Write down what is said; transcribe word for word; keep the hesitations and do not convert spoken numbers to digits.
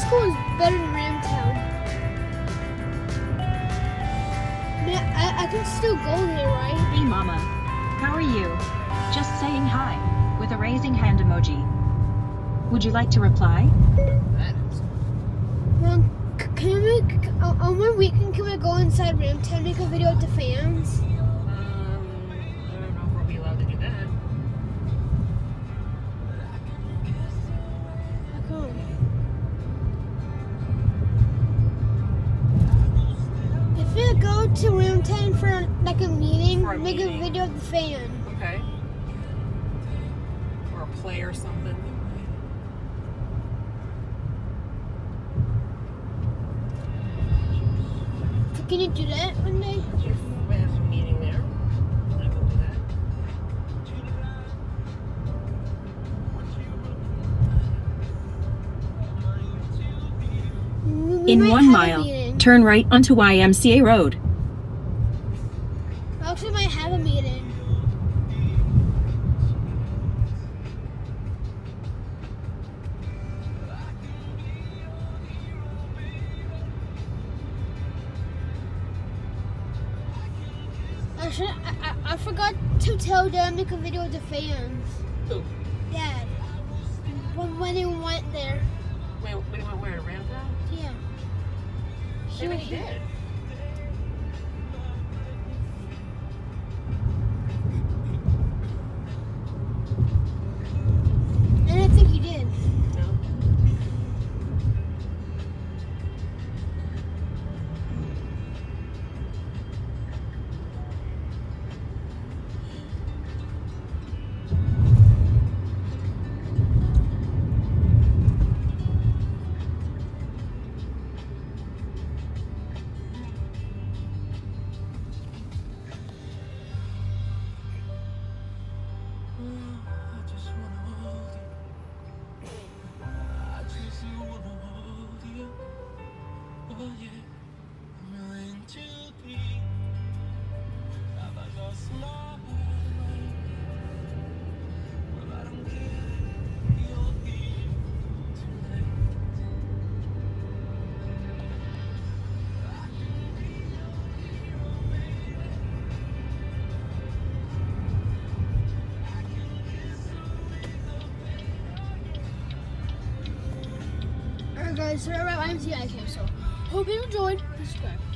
school is better than Ramtown. Man, I, I can still go there, right? Hey Mama, how are you? Just saying hi, with a raising hand emoji. Would you like to reply? Well, c- can we, c- on on one weekend, can we go inside Ramtown and make a video with the fans? Um, I don't know if we'll be allowed to do that. How come? If we go to Ramtown for like a meeting, For a make meeting. a video of the fan. Okay. Or a play or something. So can you do that one day? If we have a meeting there, I will do that. We- we In might one have a mile, meeting. turn right onto Y M C A Road. We actually might have a meeting. Actually, I, I, I forgot to tell Dad to make a video with the fans. Who? Dad. When, when he went there. Wait, when you went where? To Ramtown? Yeah. He, Maybe he he- did. And I think he did. No. Alright guys, so right, I'm T I K, so hope you enjoyed. Subscribe.